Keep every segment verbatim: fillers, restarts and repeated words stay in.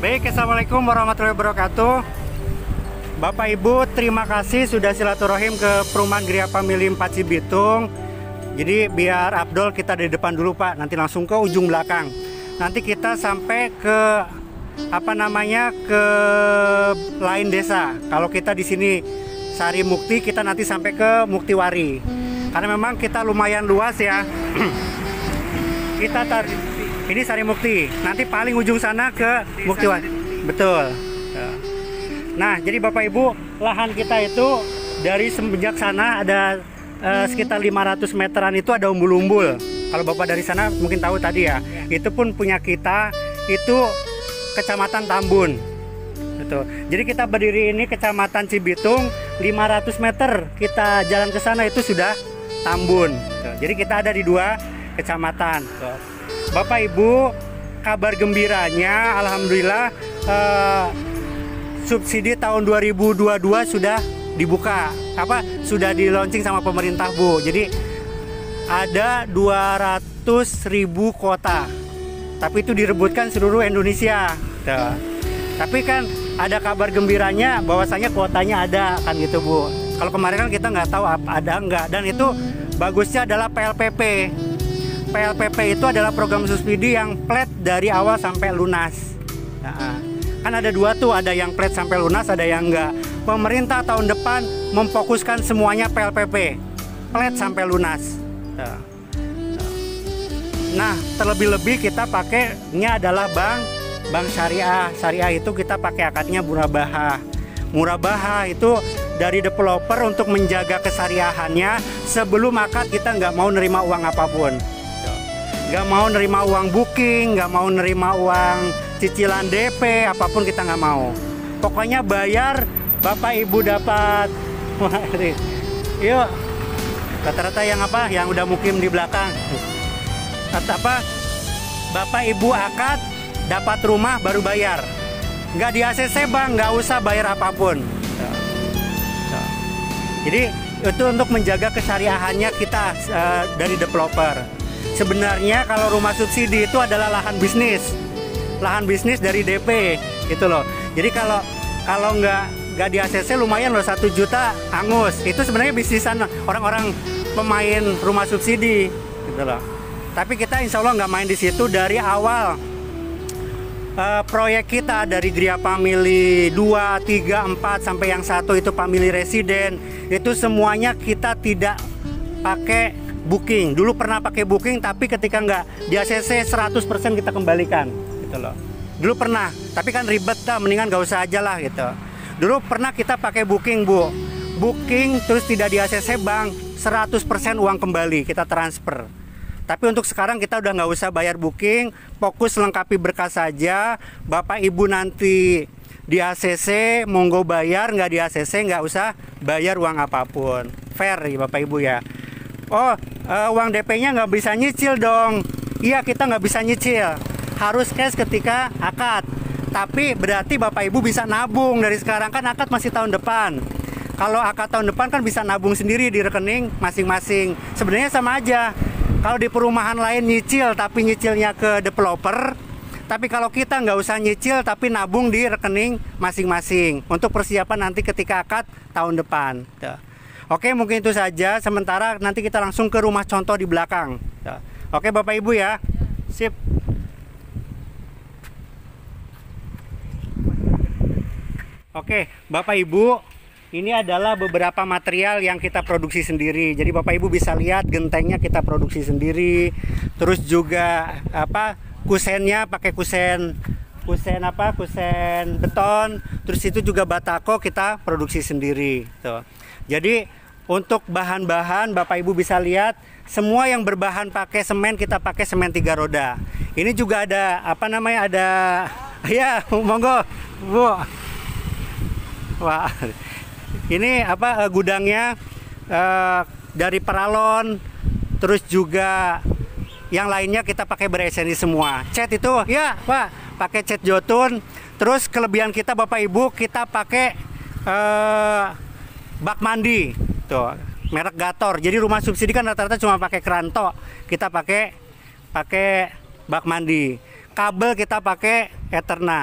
Baik, assalamualaikum warahmatullahi wabarakatuh. Bapak Ibu, terima kasih sudah silaturahim ke perumahan Gria Family empat Cibitung. Jadi biar Abdul kita di depan dulu Pak, nanti langsung ke ujung belakang. Nanti kita sampai ke apa namanya ke lain desa. Kalau kita di sini Sari Mukti, kita nanti sampai ke Muktiwari. Karena memang kita lumayan luas ya. Kita tar ini Sari Mukti. Nanti paling ujung sana ke Muktiwari. Betul. Nah, jadi Bapak Ibu, lahan kita itu dari semenjak sana ada eh, sekitar lima ratus meteran itu ada umbul-umbul. Kalau Bapak dari sana mungkin tahu tadi ya. Itu pun punya kita, itu Kecamatan Tambun. Betul. Jadi kita berdiri ini Kecamatan Cibitung, lima ratus meter kita jalan ke sana itu sudah Tambun. Betul. Jadi kita ada di dua kecamatan. Betul. Bapak Ibu, kabar gembiranya alhamdulillah eh, subsidi tahun dua ribu dua puluh dua sudah dibuka, apa sudah di launching sama pemerintah Bu. Jadi ada dua ratus ribu kuota, tapi itu direbutkan seluruh Indonesia. Tuh. Tapi kan ada kabar gembiranya bahwasanya kuotanya ada kan gitu Bu. Kalau kemarin kan kita nggak tahu apa ada enggak, dan itu bagusnya adalah P L P P. P L P P itu adalah program subsidi yang flat dari awal sampai lunas. Nah, kan ada dua tuh, ada yang flat sampai lunas, ada yang enggak. Pemerintah tahun depan memfokuskan semuanya P L P P, flat sampai lunas. Nah, terlebih-lebih kita pakainya adalah bank bank syariah. Syariah itu kita pakai akadnya murabaha. Murabaha itu dari developer untuk menjaga kesyariahannya. Sebelum akad kita nggak mau nerima uang apapun, nggak mau nerima uang booking, nggak mau nerima uang cicilan D P, apapun kita nggak mau. Pokoknya bayar, Bapak Ibu dapat. Yuk, rata-rata yang apa? Yang udah mukim di belakang. Kata apa? Bapak Ibu akad, dapat rumah baru bayar. Nggak di A C C Bang, nggak usah bayar apapun. Jadi itu untuk menjaga kesyariahannya kita uh, dari developer. Sebenarnya kalau rumah subsidi itu adalah lahan bisnis, lahan bisnis dari D P, gitu loh. Jadi kalau kalau nggak nggak di A C C lumayan loh, satu juta angus. Itu sebenarnya bisnisan orang-orang pemain rumah subsidi, gitu loh. Tapi kita insya Allah nggak main di situ dari awal. Uh, proyek kita dari Gria Family dua, tiga, empat sampai yang satu itu Family Resident, itu semuanya kita tidak pakai booking. Dulu pernah pakai booking, tapi ketika nggak di A C C seratus persen kita kembalikan, gitu loh. Dulu pernah, tapi kan ribet dah, mendingan nggak usah aja lah gitu. Dulu pernah kita pakai booking Bu, booking terus tidak di A C C Bank, seratus persen uang kembali kita transfer. Tapi untuk sekarang kita udah nggak usah bayar booking, fokus lengkapi berkas saja. Bapak Ibu nanti di A C C monggo bayar, nggak di A C C nggak usah bayar uang apapun. Fair ya Bapak Ibu ya. Oh, uh, uang D P-nya nggak bisa nyicil dong. Iya, kita nggak bisa nyicil, harus cash ketika akad. Tapi berarti Bapak Ibu bisa nabung dari sekarang, kan akad masih tahun depan. Kalau akad tahun depan kan bisa nabung sendiri di rekening masing-masing. Sebenarnya sama aja. Kalau di perumahan lain nyicil, tapi nyicilnya ke developer. Tapi kalau kita nggak usah nyicil, tapi nabung di rekening masing-masing untuk persiapan nanti ketika akad tahun depan. Tuh. Oke, mungkin itu saja. Sementara nanti kita langsung ke rumah contoh di belakang. Tuh. Oke Bapak Ibu ya. Sip. Oke Bapak Ibu, ini adalah beberapa material yang kita produksi sendiri. Jadi Bapak Ibu bisa lihat gentengnya kita produksi sendiri. Terus juga apa kusennya pakai kusen kusen apa kusen beton. Terus itu juga batako kita produksi sendiri. Tuh. Jadi untuk bahan-bahan Bapak Ibu bisa lihat semua yang berbahan pakai semen, kita pakai semen tiga roda. Ini juga ada apa namanya ada ya monggo Bu. Wah. Ini apa gudangnya uh, dari peralon, terus juga yang lainnya kita pakai bereseni semua. Cat itu ya Pak, pakai cat jotun. Terus kelebihan kita Bapak Ibu, kita pakai uh, bak mandi tuh, merek Gator. Jadi rumah subsidi kan rata-rata cuma pakai keranto, kita pakai pakai bak mandi. Kabel kita pakai Eterna.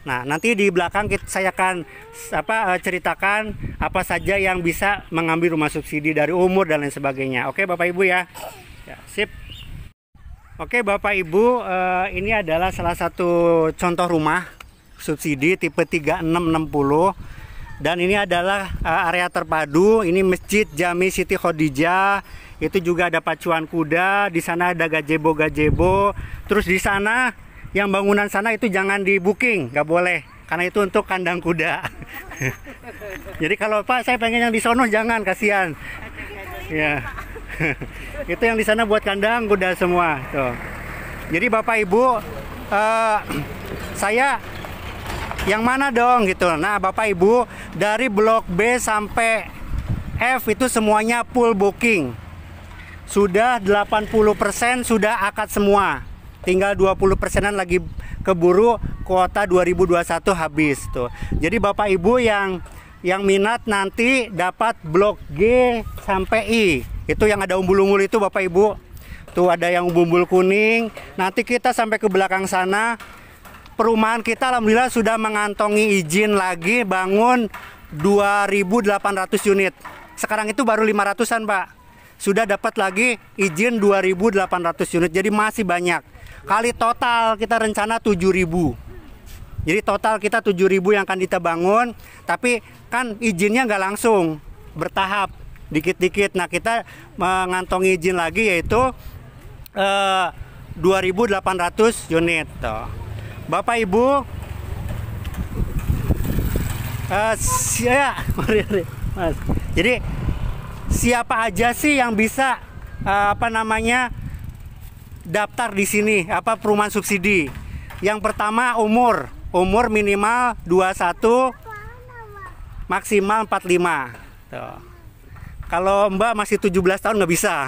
Nah, nanti di belakang kita, saya akan apa ceritakan apa saja yang bisa mengambil rumah subsidi dari umur dan lain sebagainya. Oke, Bapak Ibu ya. Ya, sip. Oke, Bapak Ibu, eh, ini adalah salah satu contoh rumah subsidi tipe tiga enam enam nol. Dan ini adalah eh, area terpadu. Ini Masjid Jami Siti Khadijah. Itu juga ada pacuan kuda. Di sana ada gazebo-gazebo. Terus di sana, yang bangunan sana itu jangan di booking, nggak boleh, karena itu untuk kandang kuda. Jadi kalau Pak saya pengen yang di sono jangan, kasihan. Ya, itu yang di sana buat kandang kuda semua. Tuh. Jadi Bapak Ibu, uh, saya yang mana dong gitu. Nah Bapak Ibu, dari blok B sampai F itu semuanya full booking. Sudah delapan puluh persen sudah akad semua. Tinggal dua puluh persenan lagi keburu, kuota dua ribu dua puluh satu habis tuh. Jadi Bapak Ibu yang yang minat nanti dapat blok G sampai I. Itu yang ada umbul-umbul itu Bapak Ibu. Tuh ada yang umbul kuning. Nanti kita sampai ke belakang sana. Perumahan kita alhamdulillah sudah mengantongi izin lagi bangun dua ribu delapan ratus unit. Sekarang itu baru lima ratusan, Pak. Sudah dapat lagi izin dua ribu delapan ratus unit. Jadi masih banyak. Kali total kita rencana tujuh ribu. Jadi total kita tujuh ribu yang akan kita bangun. Tapi kan izinnya nggak langsung, bertahap, dikit-dikit. Nah kita mengantongi izin lagi yaitu eh, dua ribu delapan ratus unit. Tuh. Bapak Ibu, eh, ya, Mas. Jadi siapa aja sih yang bisa eh, apa namanya daftar di sini apa perumahan subsidi? Yang pertama umur, umur minimal dua puluh satu, maksimal empat puluh lima. Tuh. Kalau Mbak masih tujuh belas tahun nggak bisa.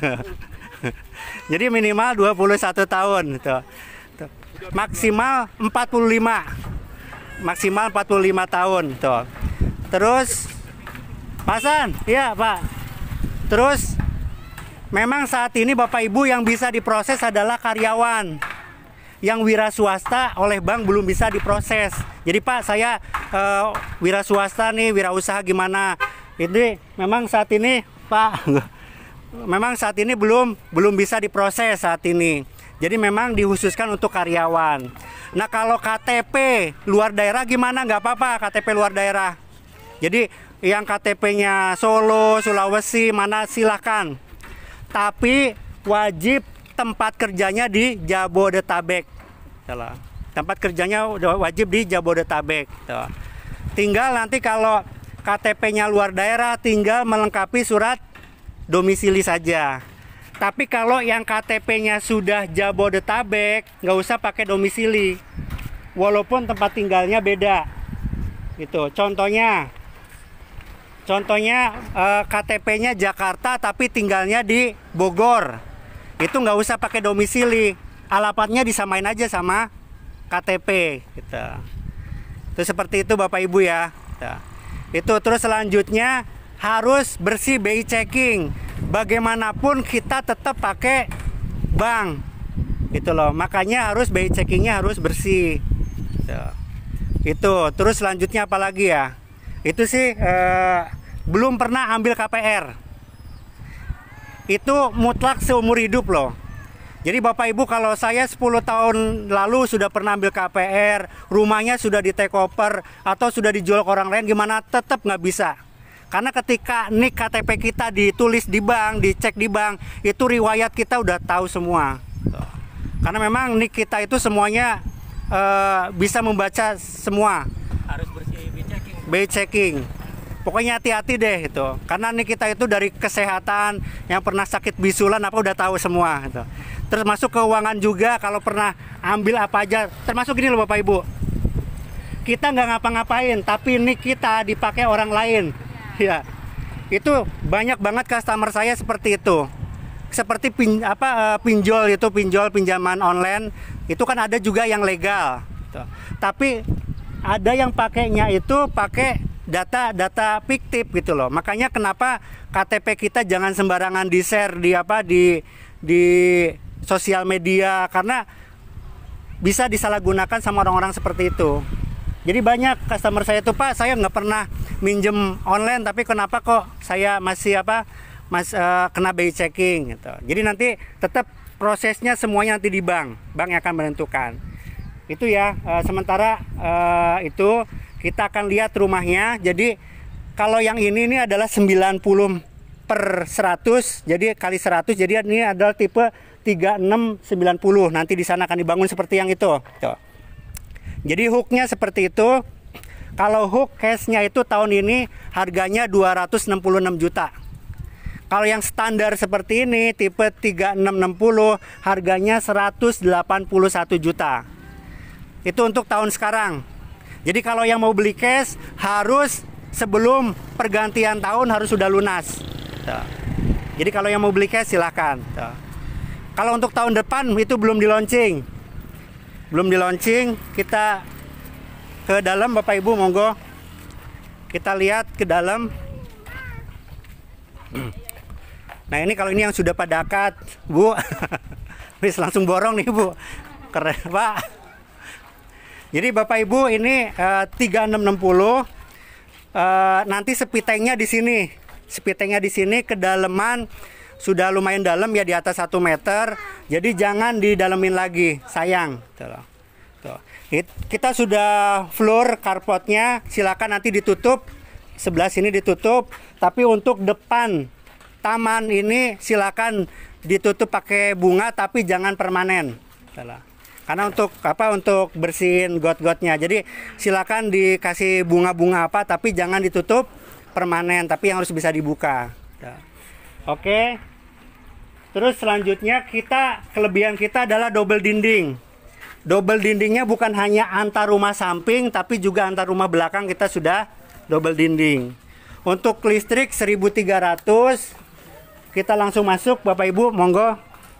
Jadi minimal dua puluh satu tahun. Tuh. Tuh. Maksimal empat puluh lima, maksimal empat puluh lima tahun. Tuh. Terus Pasan, iya Pak. Terus memang saat ini Bapak Ibu yang bisa diproses adalah karyawan. Yang wira swasta oleh bank belum bisa diproses. Jadi Pak, saya uh, wira swasta nih, wira usaha gimana? Ini memang saat ini Pak, memang saat ini belum belum bisa diproses saat ini. Jadi memang dikhususkan untuk karyawan. Nah kalau K T P luar daerah gimana? Nggak apa-apa K T P luar daerah. Jadi yang K T P-nya Solo, Sulawesi mana silahkan. Tapi wajib tempat kerjanya di Jabodetabek. Tempat kerjanya wajib di Jabodetabek. Tinggal nanti kalau K T P-nya luar daerah tinggal melengkapi surat domisili saja. Tapi kalau yang K T P-nya sudah Jabodetabek, nggak usah pakai domisili. Walaupun tempat tinggalnya beda. Gitu. Contohnya Contohnya eh, K T P-nya Jakarta tapi tinggalnya di Bogor. Itu nggak usah pakai domisili. Alamatnya disamain aja sama K T P gitu. Itu seperti itu Bapak Ibu ya. Gitu. Itu terus selanjutnya harus bersih B I checking. Bagaimanapun kita tetap pakai bank. Gitu loh. Makanya harus B I checkingnya harus bersih. Gitu. Itu terus selanjutnya apa lagi ya? Itu sih eh, belum pernah ambil K P R. Itu mutlak seumur hidup loh. Jadi Bapak Ibu kalau saya sepuluh tahun lalu sudah pernah ambil K P R, rumahnya sudah di take over atau sudah dijual ke orang lain, gimana tetap nggak bisa. Karena ketika nik K T P kita ditulis di bank, dicek di bank, itu riwayat kita udah tahu semua. Karena memang nik kita itu semuanya eh, bisa membaca semua. Harus bersih B I checking. B I checking. Pokoknya hati-hati deh itu. Karena nih kita itu dari kesehatan, yang pernah sakit bisulan apa udah tahu semua gitu. Termasuk keuangan juga kalau pernah ambil apa aja. Termasuk gini loh Bapak Ibu. Kita nggak ngapa-ngapain, tapi nih kita dipakai orang lain. Ya. Itu banyak banget customer saya seperti itu. Seperti pin, apa pinjol itu, pinjol pinjaman online, itu kan ada juga yang legal gitu. Tapi ada yang pakainya itu pakai data-data fiktif gitu loh. Makanya kenapa K T P kita jangan sembarangan di-share di apa di di sosial media, karena bisa disalahgunakan sama orang-orang seperti itu. Jadi banyak customer saya tuh, Pak, saya nggak pernah minjem online, tapi kenapa kok saya masih apa, mas uh, kena B I checking gitu. Jadi nanti tetap prosesnya semuanya nanti di bank, bank yang akan menentukan. Itu ya. Uh, sementara uh, itu kita akan lihat rumahnya. Jadi kalau yang ini ini adalah sembilan puluh per seratus, jadi kali seratus, jadi ini adalah tipe tiga enam sembilan puluh. Nanti di sana akan dibangun seperti yang itu. Tuh. Jadi hooknya seperti itu. Kalau hook case-nya itu tahun ini harganya dua ratus enam puluh enam juta. Kalau yang standar seperti ini tipe tiga enam enam puluh harganya seratus delapan puluh satu juta. Itu untuk tahun sekarang. Jadi kalau yang mau beli cash harus sebelum pergantian tahun harus sudah lunas. Tuh. Jadi kalau yang mau beli cash silakan. Tuh. Kalau untuk tahun depan itu belum di launching. Belum di launching, kita ke dalam Bapak Ibu monggo. Kita lihat ke dalam. Nah, ini kalau ini yang sudah pada akad, Bu. Wis langsung borong nih, Bu. Keren, Pak. Jadi Bapak Ibu ini uh, tiga enam enam puluh. Uh, nanti sepitengnya di sini. Sepitengnya di sini kedalaman sudah lumayan dalam ya, di atas satu meter. Jadi jangan didalemin lagi, sayang. Tuh. Tuh. Kita sudah floor carportnya, silakan nanti ditutup. Sebelah sini ditutup, tapi untuk depan taman ini silakan ditutup pakai bunga, tapi jangan permanen. Tuh. Karena untuk apa? Untuk bersihin got-gotnya. Jadi silakan dikasih bunga-bunga apa, tapi jangan ditutup permanen, tapi yang harus bisa dibuka. Tuh. Oke. Terus selanjutnya kita, kelebihan kita adalah double dinding. Double dindingnya bukan hanya antar rumah samping, tapi juga antar rumah belakang kita sudah double dinding. Untuk listrik seribu tiga ratus, kita langsung masuk Bapak Ibu, monggo.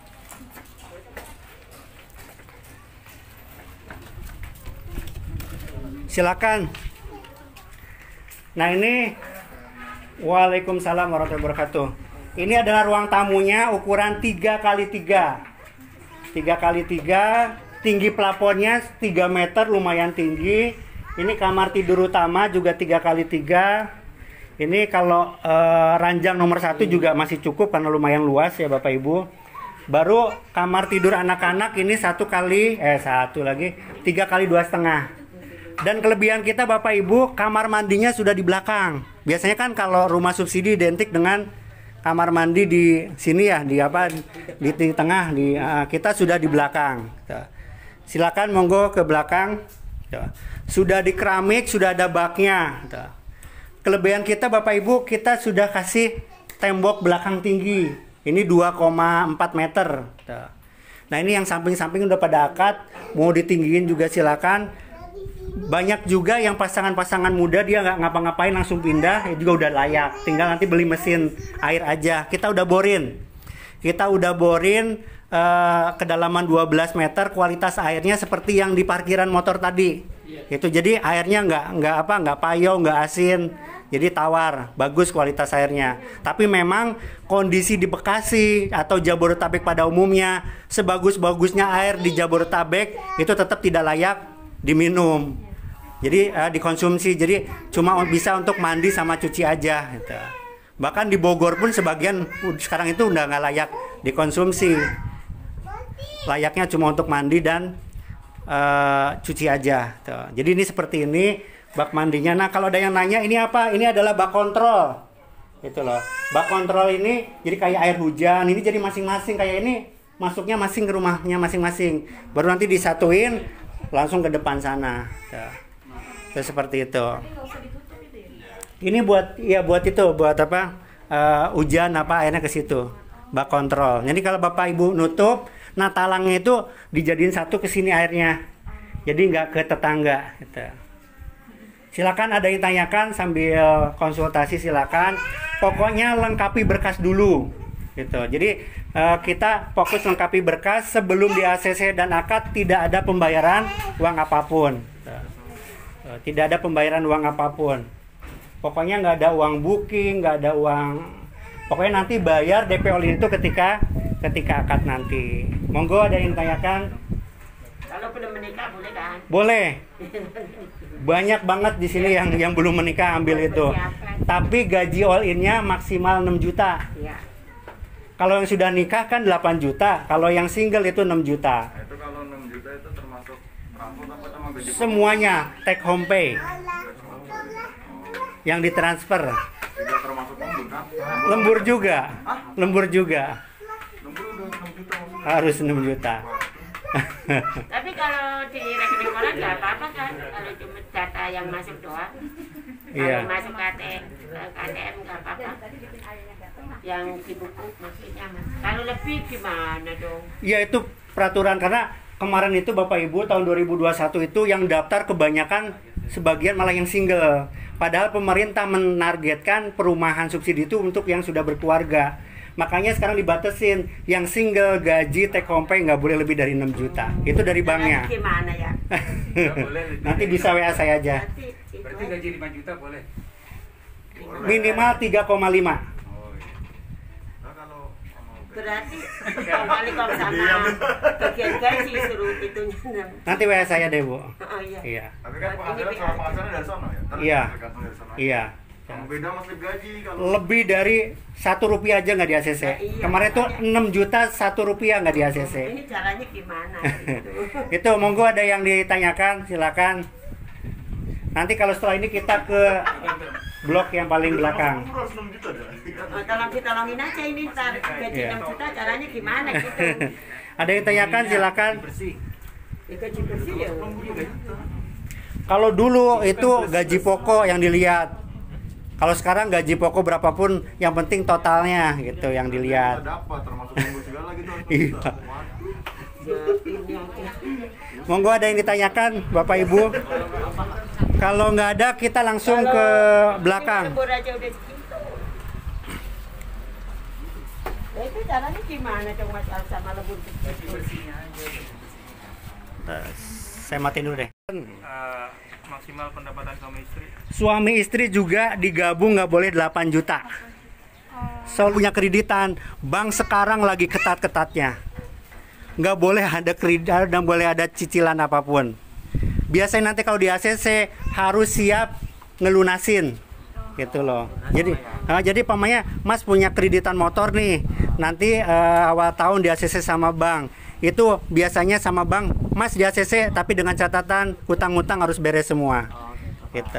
Silakan. Nah ini, waalaikumsalam warahmatullahi wabarakatuh. Ini adalah ruang tamunya, ukuran tiga kali tiga. tiga kali tiga, tinggi plafonnya tiga meter, lumayan tinggi. Ini kamar tidur utama juga tiga kali tiga. Ini kalau uh, ranjang nomor satu juga masih cukup karena lumayan luas ya Bapak Ibu. Baru kamar tidur anak-anak ini satu kali, eh satu lagi, tiga kali dua setengah. Dan kelebihan kita Bapak Ibu, kamar mandinya sudah di belakang. Biasanya kan kalau rumah subsidi identik dengan kamar mandi di sini ya, di apa, di, di tengah, di uh, kita sudah di belakang. Silakan monggo ke belakang. Sudah di keramik, sudah ada baknya. Kelebihan kita Bapak Ibu, kita sudah kasih tembok belakang tinggi. Ini dua koma empat meter. Nah ini yang samping-samping udah pada akad, mau ditinggiin juga silakan. Banyak juga yang pasangan-pasangan muda dia nggak ngapa-ngapain langsung pindah, ya juga udah layak. Tinggal nanti beli mesin air aja. Kita udah borin. Kita udah borin uh, kedalaman dua belas meter, kualitas airnya seperti yang di parkiran motor tadi. Itu jadi airnya nggak nggak apa nggak payo, nggak asin. Jadi tawar, bagus kualitas airnya. Tapi memang kondisi di Bekasi atau Jabodetabek pada umumnya, sebagus-bagusnya air di Jabodetabek itu tetap tidak layak diminum. Jadi uh, dikonsumsi. Jadi cuma bisa untuk mandi sama cuci aja gitu. Bahkan di Bogor pun sebagian sekarang itu udah nggak layak dikonsumsi. Layaknya cuma untuk mandi dan uh, cuci aja tuh. Jadi ini seperti ini bak mandinya. Nah kalau ada yang nanya ini apa? Ini adalah bak kontrol. Itu loh. Bak kontrol ini jadi kayak air hujan. Ini jadi masing-masing kayak ini masuknya masing ke rumahnya masing-masing. Baru nanti disatuin langsung ke depan sana. Tuh. Tuh, seperti itu. Ini buat ya buat itu buat apa? Uh, hujan apa airnya ke situ. Bak kontrol. Jadi kalau Bapak Ibu nutup, nah talangnya itu dijadiin satu ke sini airnya. Jadi nggak ke tetangga gitu. Silakan ada yang tanyakan sambil konsultasi silakan. Pokoknya lengkapi berkas dulu. Gitu. Jadi uh, kita fokus lengkapi berkas sebelum di A C C dan akad tidak ada pembayaran uang apapun. Gitu. Uh, tidak ada pembayaran uang apapun. Pokoknya nggak ada uang booking, nggak ada uang. Pokoknya nanti bayar D P all itu ketika ketika akad nanti. Monggo ada yang tanyakan. kalau belum menikah boleh kan? Boleh. Banyak banget di sini yang yang belum menikah ambil itu. Tapi gaji all in-nya maksimal enam juta. Iya. Kalau yang sudah nikah kan delapan juta, kalau yang single itu enam juta. Nah, itu kalau enam juta itu termasuk transport apa sama gaji pokok? Semuanya take home pay. Yang ditransfer. Tidak termasuk lembur kan? Lembur juga. Lembur juga. Lembur udah enam juta maksudnya. Harus enam juta. Tapi kalau di rekening orang nggak apa-apa kan? Kalau cuma data yang masuk doang. Iya. Kalau masuk K T M nggak apa-apa. Yang di buku maksudnya mas. Kalau lebih gimana dong? Ya itu peraturan, karena kemarin itu Bapak Ibu tahun dua ribu dua puluh satu itu yang daftar kebanyakan sebagian malah yang single. Padahal pemerintah menargetkan perumahan subsidi itu untuk yang sudah berkeluarga. Makanya sekarang dibatasin yang single gaji take home pay nggak boleh lebih dari enam juta. Itu dari banknya. Nanti gimana ya? Nanti bisa W A saya aja. Nanti itu Berarti gaji lima juta boleh. Minimal tiga koma lima. Oh iya. Nah, kalau mau berarti kali kalau sama bagian gaji suruh itunya. Nanti W A saya deh, Bu. Oh iya. Iya. tapi kan penghasilan soal penghasilan dari sana ya? Ntar Iya. tergantung dari sana. Iya. Sama beda mas slip gaji kalau Lebih dari satu rupiah aja nggak di A C C. Ya, iya. Kemarin tuh enam juta satu rupiah nggak di A C C. Ini caranya gimana gitu. Itu monggo ada yang ditanyakan, silakan. Nanti kalau setelah ini kita ke blok yang paling belakang. Lembur harus enam juta dah. Oh, tolong ditolongin aja ini ntar gaji Iya. enam juta caranya gimana gitu. Ada yang tanyakan, silakan. Bersih. Ya, gaji bersih ya. Kalau dulu itu gaji pokok yang dilihat. Kalau sekarang gaji pokok berapapun, yang penting totalnya gitu yang dilihat. Kita dapat termasuk lembur segala gitu. harus Iya. juta. Ya, ini aja. Monggo ada yang ditanyakan, Bapak Ibu. Kalau nggak ada, kita langsung ke belakang. Lembur aja udah segitu. Ya, itu caranya gimana dong mas Al sama lembur Gaji bersihnya aja. Eh, Saya matiin dulu deh. Eh, maksimal pendapatan suami istri. Suami istri juga digabung nggak boleh delapan juta. Soal punya kreditan, bank sekarang lagi ketat-ketatnya. Nggak boleh ada kredit dan boleh ada cicilan apapun. Biasanya nanti kalau di A C C harus siap ngelunasin, gitu loh. Jadi, nah, jadi pamanya Mas punya kreditan motor nih, nanti eh, awal tahun di A C C sama bank. Itu biasanya sama bank, Mas di A C C tapi dengan catatan hutang-hutang harus beres semua. Gitu.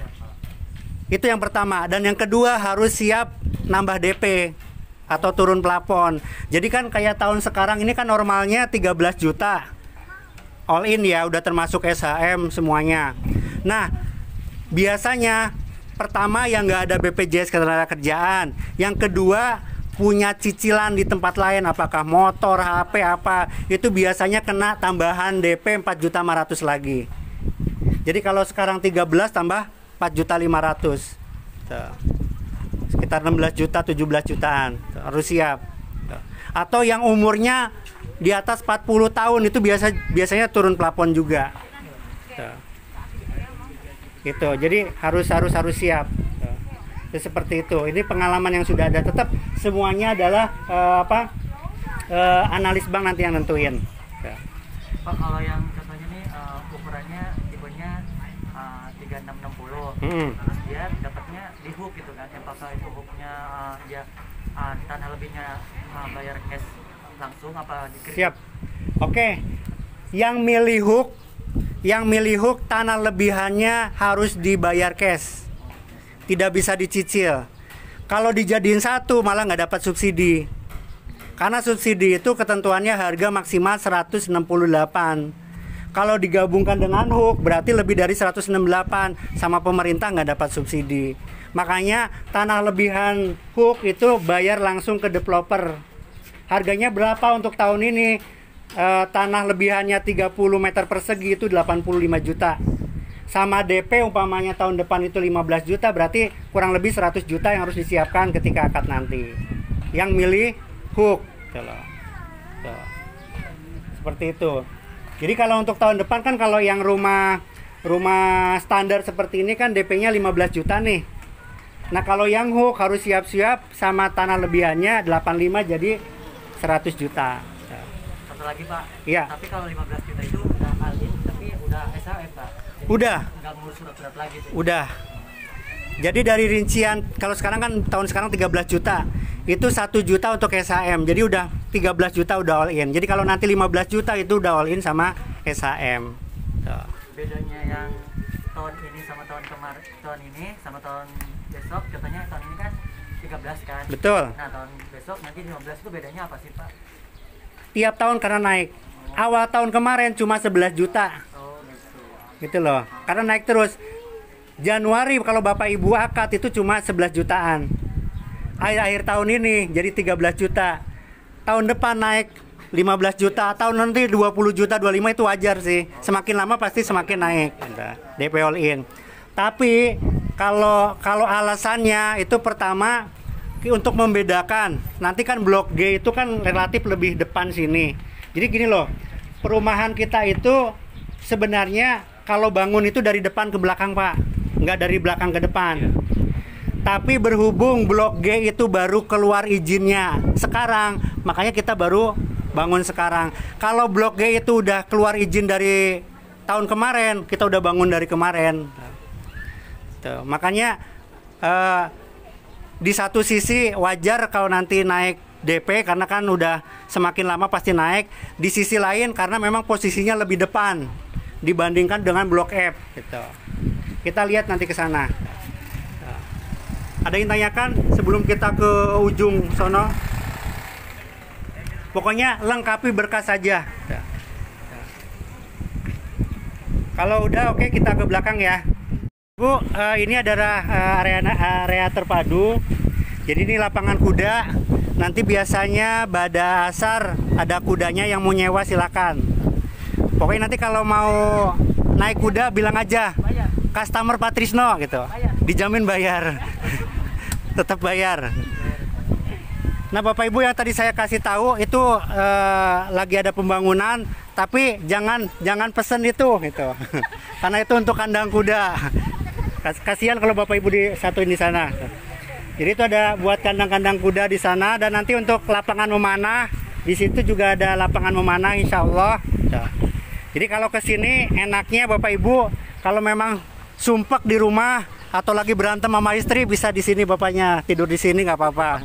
Itu yang pertama. Dan yang kedua harus siap nambah D P atau turun plafon. Jadi kan kayak tahun sekarang ini kan normalnya tiga belas juta. All in ya, udah termasuk S H M semuanya. Nah, biasanya pertama yang nggak ada B P J S Ketenagakerjaan. Yang kedua punya cicilan di tempat lain, apakah motor, H P, apa, itu biasanya kena tambahan D P empat juta lima ratus lagi. Jadi kalau sekarang tiga belas tambah empat juta lima ratus. Tuh. Sekitar enam belas juta, tujuh belas jutaan. Tuh, harus siap. Tuh. Atau yang umurnya di atas empat puluh tahun itu biasa biasanya turun plafon juga. Tuh. Gitu. Jadi harus harus harus siap. Tuh. Itu seperti itu. Ini pengalaman yang sudah ada. Tetap semuanya adalah eh, apa? Eh, analis bank nanti yang nentuin. Tuh. Pak, kalau yang contohnya nih uh, ukurannya tipenya uh, tiga enam enam puluh, Hmm. terus dia dapatnya di hook gitu kan, apakah itu hooknya uh, dia uh, tanah lebihnya uh, bayar cash langsung apa di kredit? Siap. Oke. Yang milih hook, yang milih hook tanah lebihannya harus dibayar cash. Tidak bisa dicicil. Kalau dijadiin satu malah nggak dapat subsidi. Karena subsidi itu ketentuannya harga maksimal seratus enam puluh delapan. Kalau digabungkan dengan hook berarti lebih dari seratus enam puluh delapan, sama pemerintah nggak dapat subsidi. Makanya tanah lebihan hook itu bayar langsung ke developer. Harganya berapa untuk tahun ini? E, tanah lebihannya tiga puluh meter persegi itu delapan puluh lima juta. Sama D P umpamanya tahun depan itu lima belas juta, berarti kurang lebih seratus juta yang harus disiapkan ketika akad nanti. Yang milih hook, gitu loh. Tuh. Seperti itu. Jadi kalau untuk tahun depan kan kalau yang rumah rumah standar seperti ini kan D P-nya lima belas juta nih. Nah, kalau yang hook harus siap-siap sama tanah lebihannya delapan puluh lima jadi seratus juta. Satu lagi Pak, Iya. tapi kalau lima belas juta itu udah all-in, tapi udah S H M Pak. Jadi Udah? nggak ngurus surat-surat lagi tuh. Udah. Jadi dari rincian, kalau sekarang kan tahun sekarang tiga belas juta, itu satu juta untuk S H M. Jadi udah tiga belas juta udah all in. Jadi kalau nanti lima belas juta itu udah all in sama S H M. Tuh. Bedanya yang tahun ini sama tahun kemarin, tahun ini sama tahun besok, contohnya tahun ini kan tiga belas kan. Betul. Nah, tahun besok nanti lima belas itu bedanya apa sih, Pak? Tiap tahun karena naik. Awal tahun kemarin cuma sebelas juta. Oh, gitu. Gitu loh. Karena naik terus. Januari kalau Bapak Ibu akad itu cuma sebelas jutaan. Akhir-akhir tahun ini jadi tiga belas juta. Tahun depan naik lima belas juta, tahun nanti dua puluh juta, dua puluh lima itu wajar sih. Semakin lama pasti semakin naik. D P all in. Tapi kalau kalau alasannya itu pertama untuk membedakan. Nanti kan blok G itu kan relatif lebih depan sini. Jadi gini loh. Perumahan kita itu sebenarnya kalau bangun itu dari depan ke belakang, Pak. Nggak dari belakang ke depan. Tapi berhubung blok G itu baru keluar izinnya sekarang, makanya kita baru bangun sekarang. Kalau blok G itu udah keluar izin dari tahun kemarin, kita udah bangun dari kemarin. Tuh, makanya eh, di satu sisi wajar kalau nanti naik D P karena kan udah semakin lama pasti naik. Di sisi lain karena memang posisinya lebih depan dibandingkan dengan blok F gitu. Kita lihat nanti ke sana. Ada yang tanyakan sebelum kita ke ujung sono? Pokoknya lengkapi berkas saja. Kalau udah oke, kita ke belakang ya. Bu, uh, ini adalah uh, area area terpadu. Jadi ini lapangan kuda. Nanti biasanya pada asar ada kudanya yang mau nyewa silakan. Pokoknya nanti kalau mau naik kuda bilang aja customer Patrisno gitu, dijamin bayar. Tetap bayar. Nah Bapak Ibu yang tadi saya kasih tahu itu eh, lagi ada pembangunan, tapi jangan jangan pesen itu gitu. Karena itu untuk kandang kuda. Kasihan kalau Bapak Ibu disatuin di sana. Jadi itu ada buat kandang-kandang kuda di sana, dan nanti untuk lapangan memanah di situ juga ada lapangan memanah insya Allah. Jadi kalau ke sini enaknya Bapak Ibu kalau memang sumpek di rumah atau lagi berantem sama istri, bisa di sini bapaknya tidur di sini nggak apa-apa.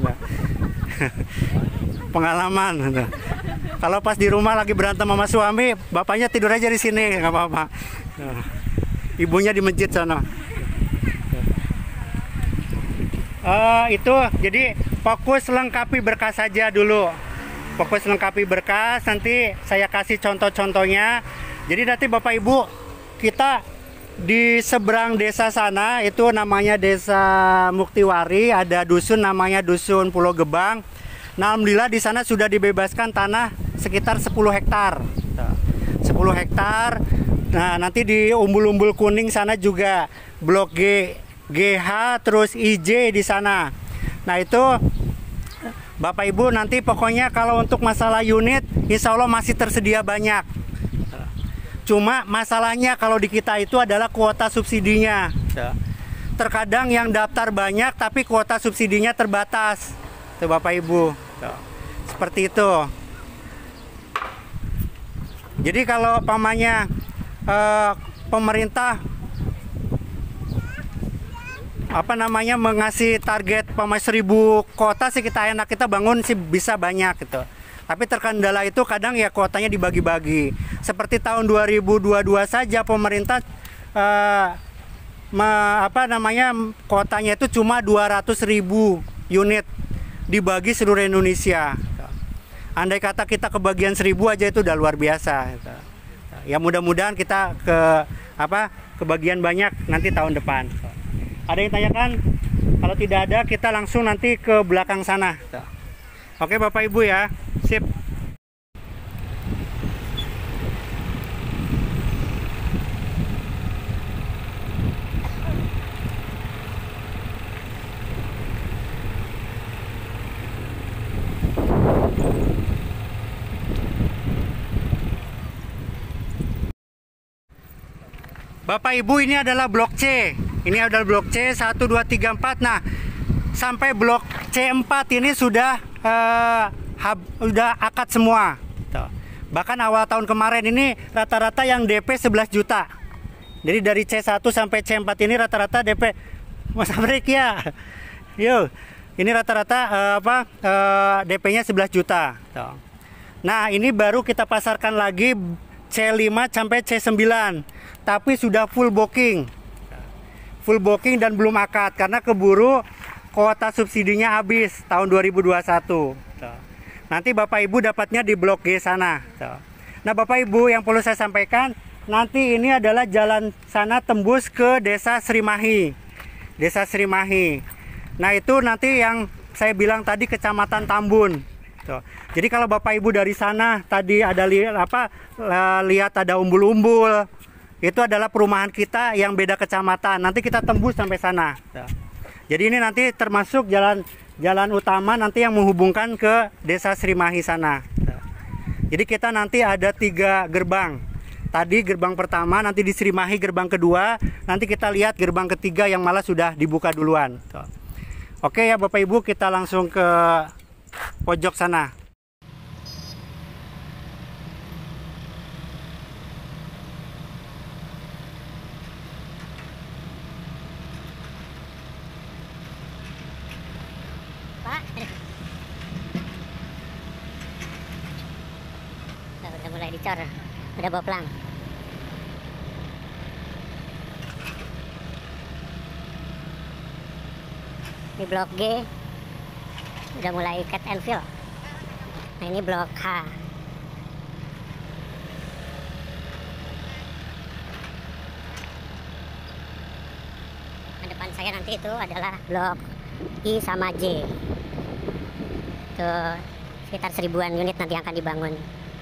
Pengalaman. Kalau pas di rumah lagi berantem sama suami, bapaknya tidur aja di sini nggak apa-apa. Ibunya di masjid sana. Uh, itu jadi fokus lengkapi berkas saja dulu. Fokus lengkapi berkas, nanti saya kasih contoh-contohnya. Jadi nanti Bapak Ibu kita di seberang desa sana itu namanya Desa Muktiwari, ada dusun namanya Dusun Pulau Gebang. Nah, alhamdulillah di sana sudah dibebaskan tanah sekitar sepuluh hektar. sepuluh hektar. Nah, nanti di umbul-umbul kuning sana juga blok G, G H terus I J di sana. Nah, itu Bapak Ibu nanti pokoknya kalau untuk masalah unit insya Allah masih tersedia banyak. Cuma masalahnya kalau di kita itu adalah kuota subsidinya. Terkadang yang daftar banyak tapi kuota subsidinya terbatas. Tuh Bapak Ibu. Tuh. Seperti itu. Jadi kalau pamannya eh, pemerintah apa namanya mengasih target paman seribu kota sih, kita enak kita bangun sih bisa banyak gitu. Tapi terkendala itu kadang ya kuotanya dibagi-bagi. Seperti tahun dua ribu dua puluh dua saja pemerintah uh, me, apa namanya kuotanya itu cuma dua ratus ribu unit dibagi seluruh Indonesia. Andai kata kita kebagian seribu aja itu udah luar biasa. Ya mudah-mudahan kita ke apa kebagian banyak nanti tahun depan. Ada yang tanyakan? Kalau tidak ada kita langsung nanti ke belakang sana. Oke Bapak Ibu ya. Sip. Bapak Ibu, ini adalah blok C. Ini adalah blok C satu dua tiga empat. Nah, sampai blok C empat ini sudah uh, hab, udah akad semua. Tuh. Bahkan awal tahun kemarin ini rata-rata yang D P sebelas juta. Jadi dari C satu sampai C empat ini rata-rata D P. Mas Amrik ya. Yo, ini rata-rata uh, apa uh, D P-nya sebelas juta. Tuh. Nah, ini baru kita pasarkan lagi C lima sampai C sembilan. Tapi sudah full booking. Full booking dan belum akad karena keburu kuota subsidinya habis tahun dua ribu dua puluh satu. Tuh. Nanti Bapak Ibu dapatnya di Blok G sana. Tuh. Nah, Bapak Ibu yang perlu saya sampaikan, nanti ini adalah jalan sana tembus ke Desa Srimahi. Desa Srimahi. Nah, itu nanti yang saya bilang tadi Kecamatan Tambun. Tuh. Jadi kalau Bapak Ibu dari sana tadi ada li apa lihat ada umbul-umbul, itu adalah perumahan kita yang beda kecamatan. Nanti kita tembus sampai sana. Tuh. Jadi ini nanti termasuk jalan jalan utama nanti yang menghubungkan ke Desa Srimahi sana. Tuh. Jadi kita nanti ada tiga gerbang. Tadi gerbang pertama, nanti di Srimahi gerbang kedua, nanti kita lihat gerbang ketiga yang malah sudah dibuka duluan. Tuh. Oke ya Bapak Ibu, kita langsung ke pojok sana. Pak, udah, udah mulai dicor, udah bawa pelang. Di Blok G udah mulai cut and fill. Nah, ini Blok H. Nah, depan saya nanti itu adalah Blok I sama J. Itu sekitar seribuan unit nanti yang akan dibangun.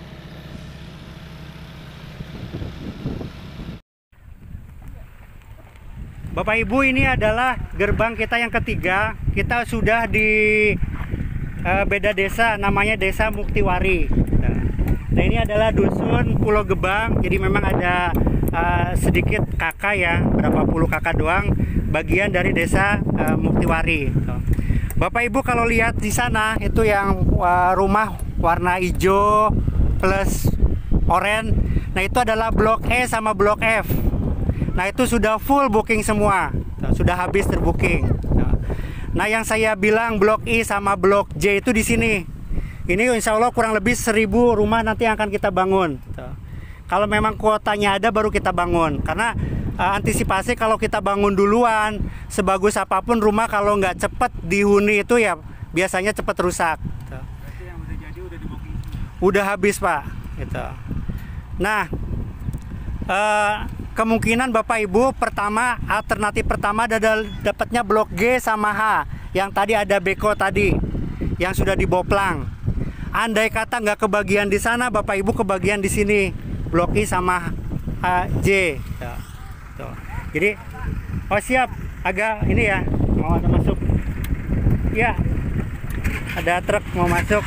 Bapak Ibu, ini adalah gerbang kita yang ketiga. Kita sudah di uh, beda desa, namanya Desa Muktiwari. Nah, ini adalah dusun Pulau Gebang. Jadi memang ada uh, sedikit kakak ya, berapa puluh kakak doang, bagian dari Desa uh, Muktiwari. Bapak Ibu kalau lihat di sana itu yang uh, rumah warna hijau plus oranye. Nah, itu adalah Blok E sama Blok F. Nah, itu sudah full booking semua, sudah habis terbooking. Nah, yang saya bilang Blok I sama Blok J itu di sini. Ini insya Allah kurang lebih seribu rumah nanti yang akan kita bangun. Kalau memang kuotanya ada baru kita bangun. Karena uh, antisipasi kalau kita bangun duluan, sebagus apapun rumah kalau nggak cepat dihuni itu ya biasanya cepat rusak. Berarti yang udah jadi udah di booking? Udah habis Pak. Gitu. Nah. Uh, Kemungkinan Bapak Ibu pertama, alternatif pertama adalah dapatnya Blok G sama H yang tadi ada beko tadi yang sudah diboplang. Andai kata nggak kebagian di sana, Bapak Ibu kebagian di sini Blok I sama uh, J. Tuh. Tuh. Jadi, oh siap, agak ini ya mau ada masuk. Ya, ada truk mau masuk.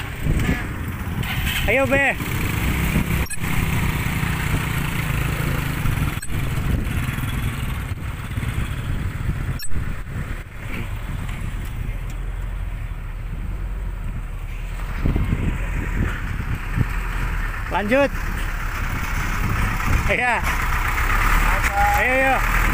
Ayo Be. Lanjut. Iya. Ayo, ayo.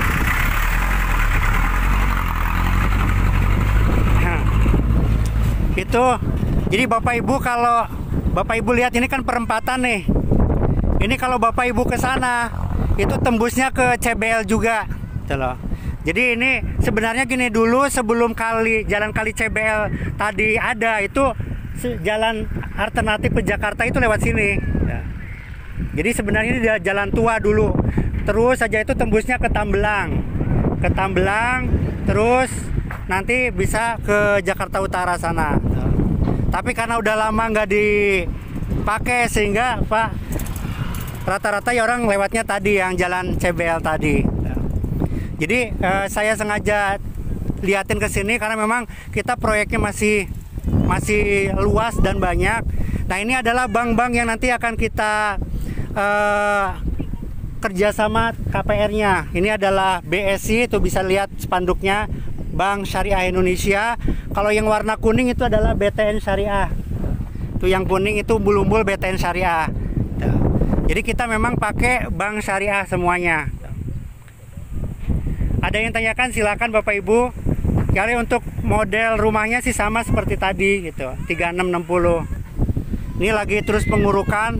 Nah, itu. Jadi Bapak Ibu kalau Bapak Ibu lihat ini kan perempatan nih. Ini kalau Bapak Ibu ke sana itu tembusnya ke C B L juga. Gitu loh. Jadi ini sebenarnya gini dulu sebelum kali jalan kali C B L tadi ada itu jalan alternatif ke Jakarta itu lewat sini. Ya. Jadi sebenarnya ini jalan tua dulu. Terus saja itu tembusnya ke Tambelang. Ke Tambelang terus nanti bisa ke Jakarta Utara sana. Ya. Tapi karena udah lama nggak dipakai sehingga Pak rata-rata ya orang lewatnya tadi yang jalan C B L tadi. Ya. Jadi eh, saya sengaja liatin ke sini karena memang kita proyeknya masih masih luas dan banyak. Nah, ini adalah bank-bank yang nanti akan kita uh, kerjasama K P R-nya. Ini adalah B S I, itu bisa lihat spanduknya, Bank Syariah Indonesia. Kalau yang warna kuning itu adalah B T N Syariah. Tuh yang kuning itu Bulumbul B T N Syariah. Tuh. Jadi kita memang pakai bank syariah semuanya. Tuh. Ada yang tanyakan silakan Bapak Ibu. Kali untuk model rumahnya sih sama seperti tadi gitu, tiga enam enam puluh. Ini lagi terus pengurukan.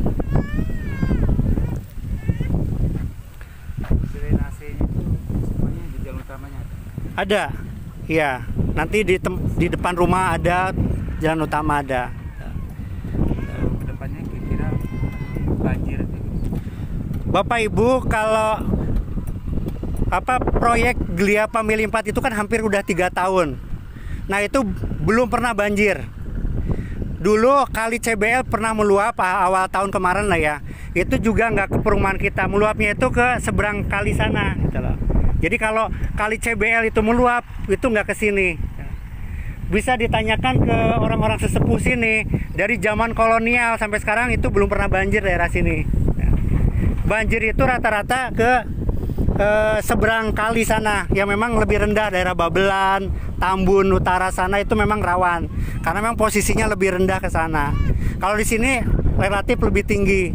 Drainasenya itu semuanya di jalan utamanya. Ada. Iya, nanti di tem di depan rumah ada, jalan utama ada. Kalau kedepannya kira-kira banjir. Bapak Ibu, kalau apa proyek Glia Family empat itu kan hampir udah tiga tahun. Nah itu belum pernah banjir. Dulu kali C B L pernah meluap awal tahun kemarin lah ya. Itu juga nggak ke perumahan kita, meluapnya itu ke seberang kali sana gitu loh. Jadi kalau kali C B L itu meluap itu nggak ke sini. Bisa ditanyakan ke orang-orang sesepuh sini, dari zaman kolonial sampai sekarang itu belum pernah banjir daerah sini. Banjir itu rata-rata ke Eh, seberang kali sana yang memang lebih rendah, daerah Babelan, Tambun utara sana itu memang rawan karena memang posisinya lebih rendah ke sana. Kalau di sini relatif lebih tinggi.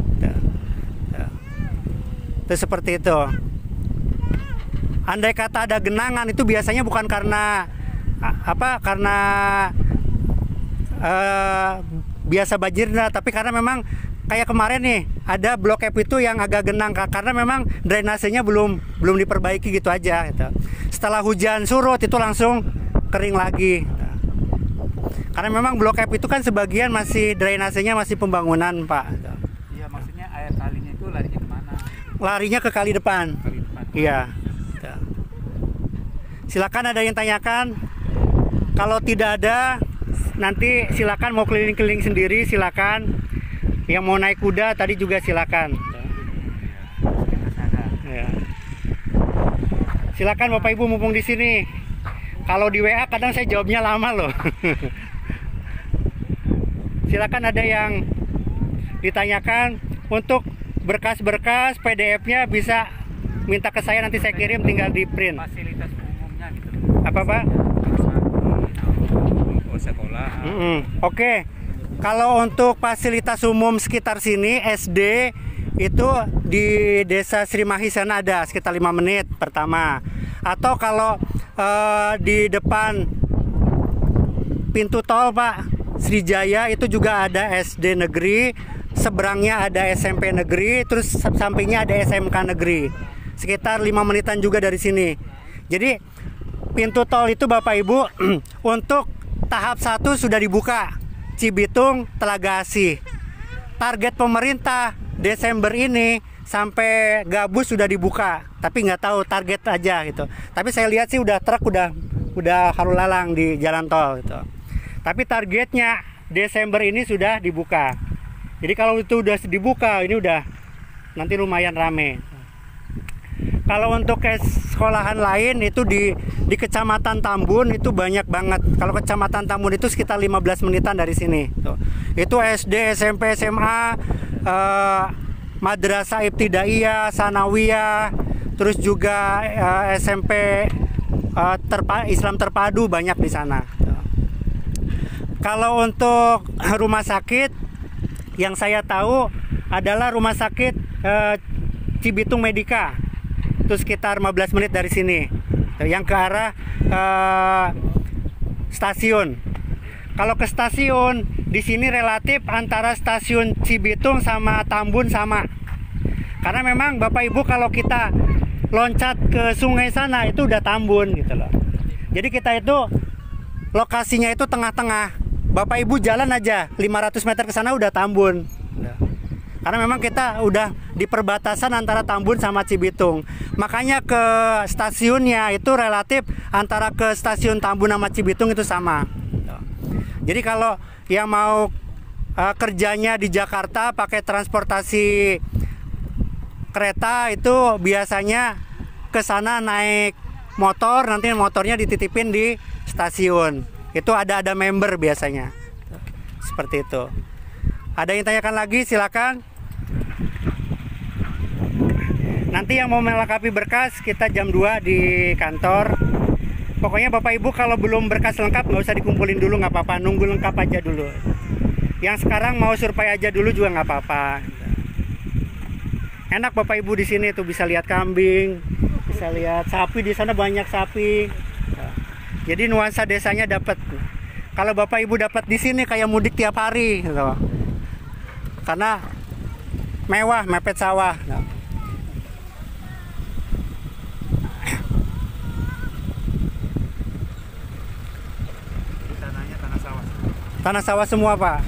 Itu seperti itu. Andai kata ada genangan itu biasanya bukan karena apa? Karena eh, biasa banjir, tapi karena memang kayak kemarin nih ada blok F itu yang agak genang karena memang drainasenya belum belum diperbaiki gitu aja gitu. Setelah hujan surut itu langsung kering lagi gitu. Karena memang blok F itu kan sebagian masih drainasenya masih pembangunan Pak gitu. Iya, maksudnya air kalinya itu larinya kemana? Larinya ke kali depan. Kali depan. Iya gitu. Silakan ada yang tanyakan. Kalau tidak ada nanti silakan mau keliling-keliling sendiri silakan. Yang mau naik kuda tadi juga silakan. Ya. Silakan Bapak Ibu mumpung di sini. Kalau di W A kadang saya jawabnya lama loh. Silakan ada yang ditanyakan. Untuk berkas-berkas P D F-nya bisa minta ke saya, nanti saya kirim, tinggal di print. Fasilitas umumnya gitu. Apa Pak? Oh, sekolah. Mm -mm. Oke. Okay. Kalau untuk fasilitas umum sekitar sini S D itu di Desa Srimahi sana ada sekitar lima menit pertama. Atau kalau eh, di depan pintu tol Pak Srijaya itu juga ada S D negeri, seberangnya ada S M P negeri, terus sampingnya ada S M K negeri. Sekitar lima menitan juga dari sini. Jadi pintu tol itu Bapak Ibu untuk tahap satu sudah dibuka. Cibitung, Telaga Asih. Target pemerintah Desember ini sampai Gabus sudah dibuka, tapi nggak tahu target aja gitu. Tapi saya lihat sih udah truk udah udah halu lalang di jalan tol gitu. Tapi targetnya Desember ini sudah dibuka. Jadi kalau itu udah dibuka ini udah nanti lumayan rame. Kalau untuk ke sekolahan lain itu di di Kecamatan Tambun itu banyak banget. Kalau Kecamatan Tambun itu sekitar lima belas menitan dari sini. Tuh. Itu S D, S M P, S M A, eh, Madrasah Ibtidaiyah, Sanawiyah, terus juga eh, S M P eh, terpa, Islam Terpadu banyak di sana. Tuh. Kalau untuk rumah sakit yang saya tahu adalah rumah sakit eh, Cibitung Medika. Itu sekitar lima belas menit dari sini, yang ke arah uh, stasiun. Kalau ke stasiun di sini relatif antara stasiun Cibitung sama Tambun sama, karena memang Bapak Ibu kalau kita loncat ke sungai sana itu udah Tambun gitu loh. Jadi kita itu lokasinya itu tengah-tengah. Bapak Ibu jalan aja lima ratus meter ke sana udah Tambun. Karena memang kita udah di perbatasan antara Tambun sama Cibitung. Makanya ke stasiunnya itu relatif antara ke stasiun Tambun sama Cibitung itu sama. Jadi kalau yang mau uh, kerjanya di Jakarta pakai transportasi kereta itu biasanya ke sana naik motor, nanti motornya dititipin di stasiun. Itu ada ada member biasanya. Seperti itu. Ada yang tanyakan lagi silakan. Nanti yang mau melengkapi berkas kita jam dua di kantor. Pokoknya Bapak Ibu kalau belum berkas lengkap nggak usah dikumpulin dulu, nggak apa-apa, nunggu lengkap aja dulu. Yang sekarang mau survei aja dulu juga nggak apa-apa. Enak Bapak Ibu di sini tuh, bisa lihat kambing, bisa lihat sapi, di sana banyak sapi. Jadi nuansa desanya dapat. Kalau Bapak Ibu dapat di sini kayak mudik tiap hari gitu. Karena mewah, mepet sawah. Tanahnya tanah sawah. Tanah sawah semua, Pak.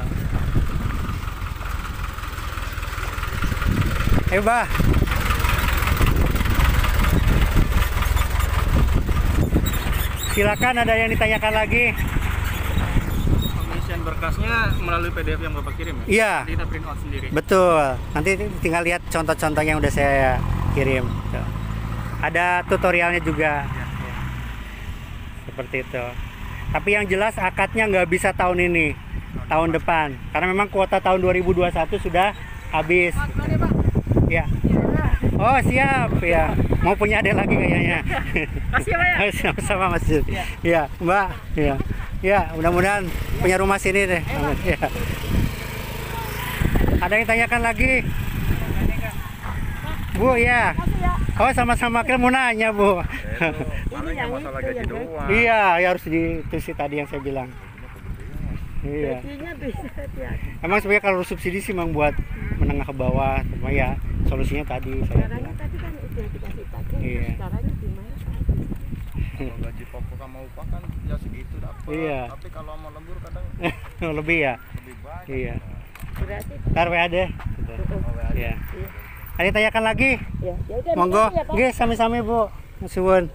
Ayo, Bah. Silakan, ada yang ditanyakan lagi? Pengisian berkasnya melalui P D F yang Bapak kirim ya? Iya. Nanti kita print out sendiri. Betul. Nanti tinggal lihat contoh-contoh yang udah saya kirim. Tuh. Ada tutorialnya juga. Seperti itu. Tapi yang jelas akadnya nggak bisa tahun ini, tahun depan. Karena memang kuota tahun dua ribu dua puluh satu sudah habis. Ya. Oh siap ya. Mau punya adik lagi kayaknya. Kasih ya, Pak ya. Sama-sama Mas. Ya, Mbak. Ya. Ya, mudah-mudahan punya rumah sini deh. Ya. Ada yang tanyakan lagi? Bu ya. Oh sama-sama Kil mau nanya Bu. Paling yang masalah gaji doang. Iya, ya harus di itu sih tadi yang saya bilang. Iya. Emang sebenarnya kalau subsidi sih memang buat menengah ke bawah, cuma ya solusinya tadi saya bilang. Tadi kan udah dikasih pakai, Iya. caranya gimana? Kalau gaji pokok sama upah kan ya segitu dapat. Iya. Tapi kalau mau lembur kadang Lebih ya. lebih banyak. Iya. Berarti Ntar W A deh. Iya. Ada yang tanyakan lagi? ya, ya udah. Monggo. makasih ya, Pak. Nggih, sami-sami Bu. Suwun.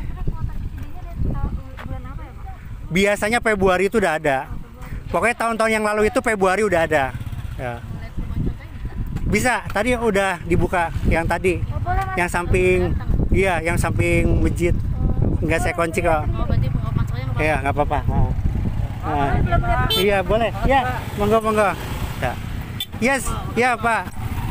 Biasanya Februari itu udah ada. Pokoknya tahun-tahun yang lalu itu Februari udah ada. Ya. Bisa, tadi udah dibuka yang tadi. Yang samping, iya, yang samping masjid. Enggak saya kunci kok. Iya, nggak apa-apa. Nah. Nah. Iya, boleh. Ya, monggo monggo. Ya. Yes, ya Pak.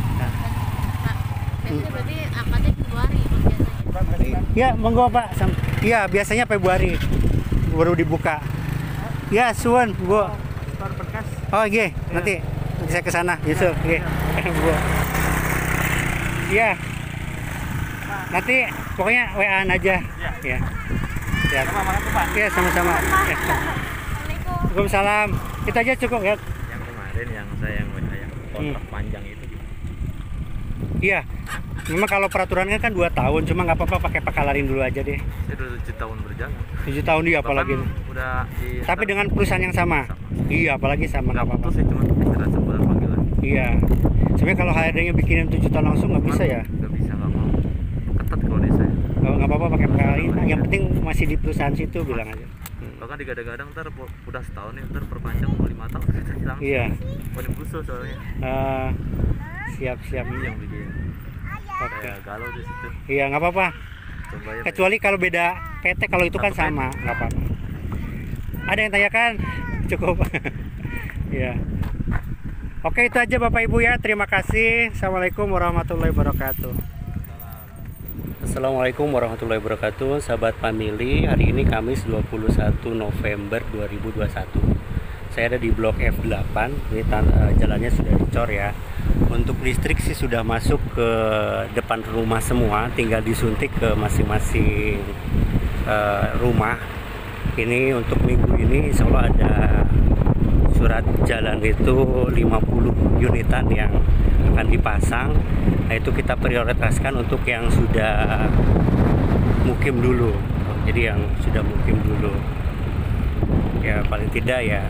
Berarti akadnya Februari biasanya. Ya, monggo Pak. Sam- Iya, biasanya Februari baru dibuka. Ya, suwun, Bu. Store berkas. Oh, iya, nanti nanti saya ke sana, Yusuf. Iya. Bu. Iya. Nanti pokoknya W A-an aja. Iya. Ya. Makasih Pak. Iya, sama-sama. Ya. Waalaikumsalam. Itu aja cukup ya. Yang kemarin yang saya yang yang kontrak Hmm. panjang itu Iya. Memang kalau peraturannya kan dua tahun, cuma nggak apa-apa pakai pakalarin dulu aja deh. saya udah tujuh tahun berjalan. tujuh tahun dia apalagi. Bahkan udah di Tapi dengan perusahaan yang sama. Iya, apalagi sama nggak nggak apa-apa. putus ya, cuma istirahat sebulan panggilan. Iya. Sebenarnya kalau H R D-nya bikinin tujuh tahun langsung nggak bisa ya. Nggak bisa, nggak mau. Ketat kalau di saya. Nggak nggak apa-apa pakai pakalarin. Nah, yang penting masih di perusahaan situ bilang aja. Hmm. Bahkan digadang-gadang ntar pu- udah setahun nih, ntar perpanjang mau lima tahun langsung. Iya. Paling busuk soalnya. Eh, siap-siap. Yang bikin Oke. kayak galau di situ. Iya, nggak apa-apa. Coba ya. Kecuali kalau beda P T, kalau itu kan Satu P T. sama, nggak apa-apa. Ada yang tanyakan? Cukup. Iya. Oke, itu aja Bapak Ibu ya. Terima kasih. Assalamualaikum warahmatullahi wabarakatuh. Assalamualaikum warahmatullahi wabarakatuh. Sahabat family, hari ini Kamis dua puluh satu November dua ribu dua puluh satu. Saya ada di blok F delapan. Ini tan- eh, jalannya sudah dicor ya. Untuk listrik sih sudah masuk ke depan rumah semua, tinggal disuntik ke masing-masing eh, rumah. Ini untuk minggu ini insya Allah ada surat jalan itu lima puluh unitan yang akan dipasang. Nah, itu kita prioritaskan untuk yang sudah mukim dulu. Jadi yang sudah mukim dulu. Ya paling tidak ya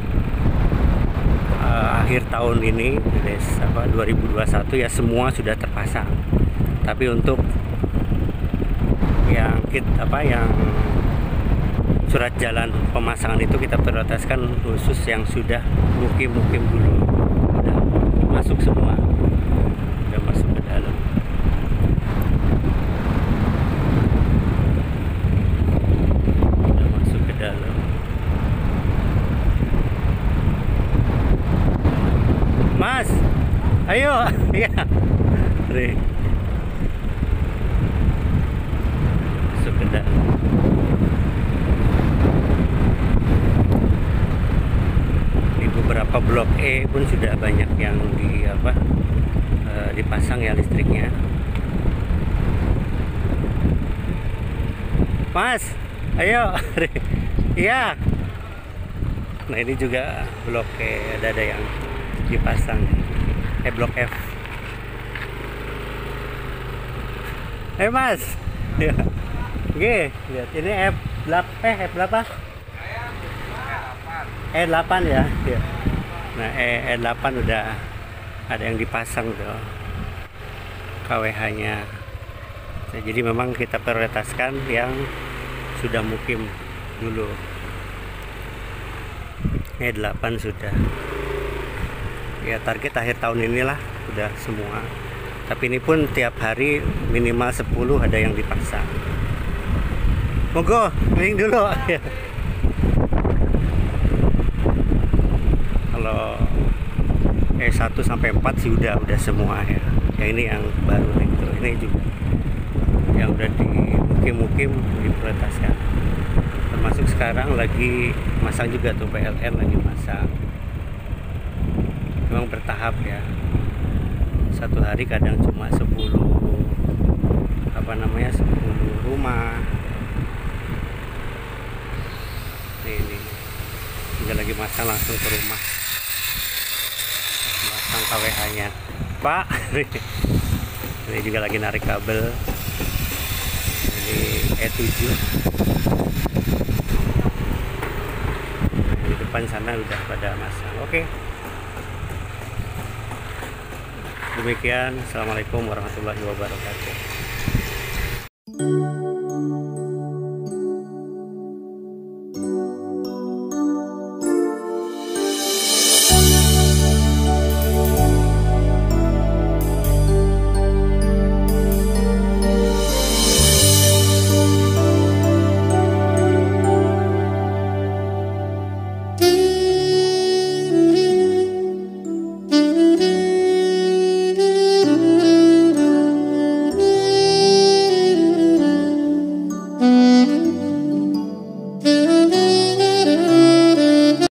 uh, akhir tahun ini guys, apa dua ribu dua puluh satu ya semua sudah terpasang. Tapi untuk yang kit apa yang surat jalan pemasangan itu kita prioritaskan khusus yang sudah mukim-mukim dulu. Udah masuk semua. Udah masuk ke dalam. Udah masuk ke dalam. Mas, ayo, ya, Re. Masuk ke dalam. Di beberapa beberapa blok E pun sudah banyak yang di apa eh, dipasang ya listriknya. Mas, ayo. Iya. Nah ini juga blok E, ada ada yang dipasang. Eh blok F. Eh Mas. Ya. Oke, lihat ini F delapan eh F berapa? E delapan ya. Ya. Nah, E delapan udah ada yang dipasang tuh. K W H-nya. Nah, jadi memang kita prioritaskan yang sudah mukim dulu. E delapan sudah. Ya target akhir tahun inilah sudah semua. Tapi ini pun tiap hari minimal sepuluh ada yang dipasang. Monggo, keliling dulu. Kalau E satu sampai empat sih udah udah semua ya. Yang ini yang baru nih tuh. Ini juga yang udah di mukim-mukim diprioritaskan. Termasuk sekarang lagi masang juga tuh P L N lagi masang. Memang bertahap ya. Satu hari kadang cuma sepuluh apa namanya sepuluh rumah. Nih, ini tinggal lagi masang langsung ke rumah, masang K W H-nya. Pak, ini juga lagi narik kabel. Ini E tujuh. Di depan sana udah pada masang. Oke. Demikian, assalamualaikum warahmatullahi wabarakatuh.